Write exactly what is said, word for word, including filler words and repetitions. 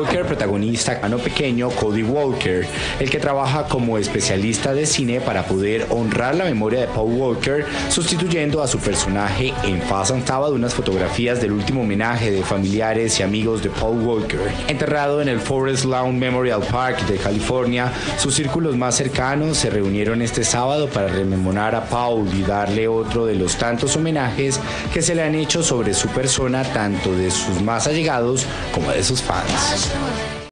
Walker protagonista a no pequeño Cody Walker, el que trabaja como especialista de cine para poder honrar la memoria de Paul Walker, sustituyendo a su personaje en Falls Sabbath unas fotografías del último homenaje de familiares y amigos de Paul Walker. Enterrado en el Forest Lawn Memorial Park de California, sus círculos más cercanos se reunieron este sábado para rememorar a Paul y darle otro de los tantos homenajes que se le han hecho sobre su persona, tanto de sus más allegados como de sus fans.